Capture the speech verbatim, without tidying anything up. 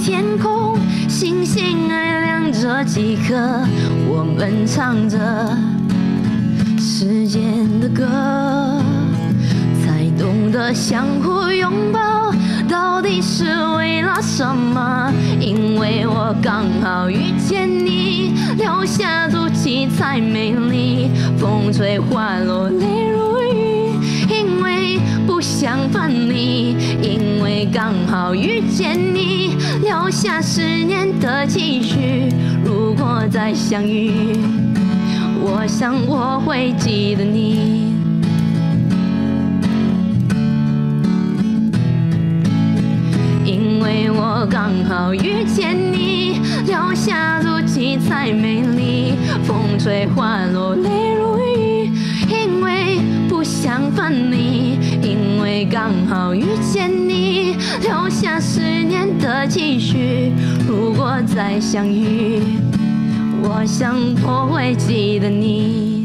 天空，星星还亮着几颗，我们唱着时间的歌，才懂得相互拥抱到底是为了什么。因为我刚好遇见你，留下足迹才美丽，风吹花落泪如雨，因为不想分离。因为刚好遇见你，留下十年的期许，如果再相遇，我想我会记得你。因为我刚好遇见你，留下足迹才美丽，风吹花落泪如雨，因为不想分离。因为刚好遇见你，留下十年的期许，如果再相遇，我想我会记得你。